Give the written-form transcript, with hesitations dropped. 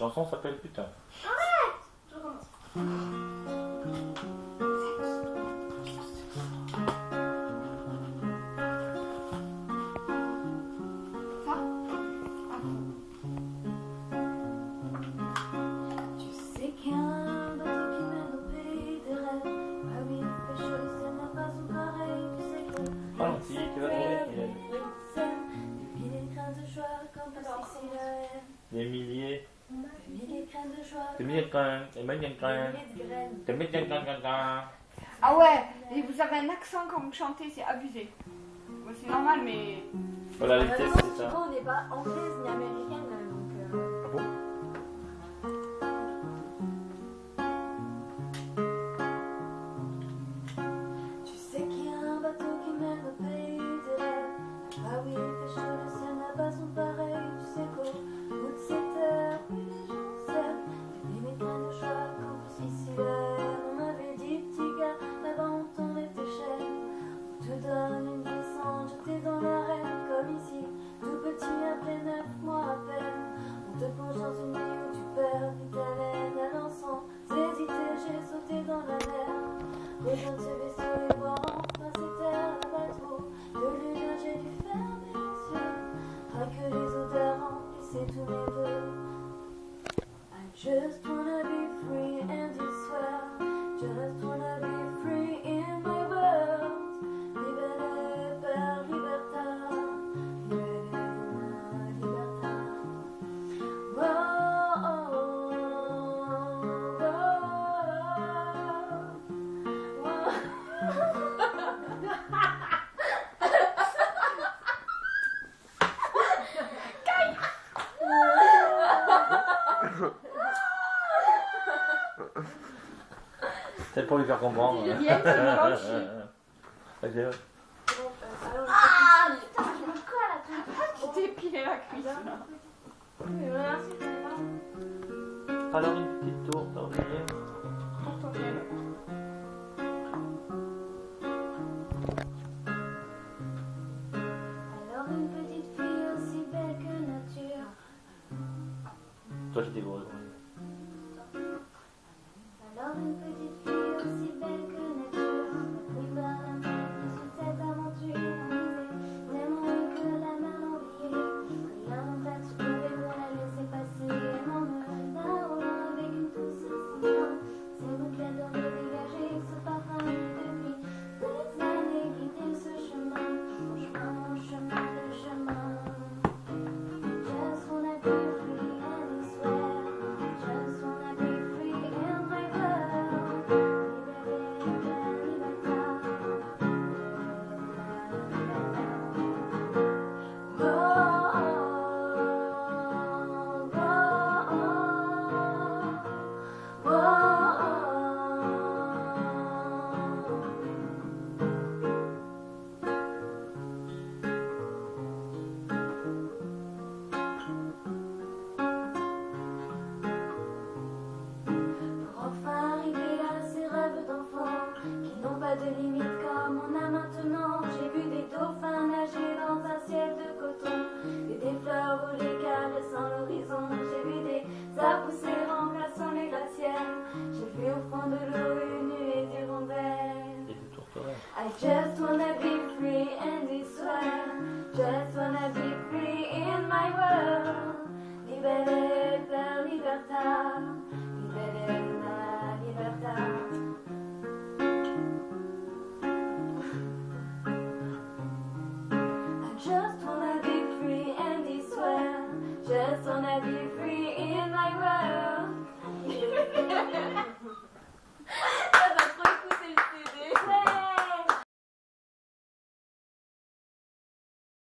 chanson s'appelle Putain. Arrête! Je recommence. Tu sais qu'il y a un bateau qui mène au pays des rêves. Ah oui, il fait chaud, ça n'a pas son pareil. Tu sais que Si, tu vas trouver. il est craint de joie comme ici la haine. Des milliers. Il est craint de joie. Des milliers de graines. Des milliers de graines. Des milliers de graines. Ah ouais, et vous avez un accent quand vous chantez, c'est abusé. Bon, c'est normal, mais... Voilà, la vitesse, c'est ça. On n'est pas anglaise ni américaine, donc... Ah bon? Tu sais qu'il y a un bateau qui mène au pays des rêves. Ah oui, il fait chaud, le ciel n'a pas son pareil. Tu sais qu'au bout de cette heure, oui, les gens s'aiment. Et mes grains de joie campent ici la haine. On m'avait dit, petit gars, là-bas on t'enlève tes chaînes. On te donne une descente, jeté dans l'arène. Comme ici, tout petit après 9 mois à peine. On te plonge dans une nuit où tu perds vite haleine. Alors sans hésiter, j'ai sauté dans la mer. Rejoindre ce vaisseau et voir enfin ces terres là-bas trop. De lumière, j'ai dû fermer les yeux. Ah, que les odeurs remplissaient tous mes vœux. I just wanna be free and I swear. Just wanna be free in my world. Libere per libertà. Libere libertà. Oh, oh, C'est pour lui faire comprendre. Juliette, c'est une chier. Ok. ah, putain, je me colle à tout. Tu t'es pilé la cuisse, là. Merci, je connais pas. Alors une petite tour, t'as oublié? Pour ton fiel. Alors une petite fille aussi belle que nature. Toi, j'étais beau. Alors une petite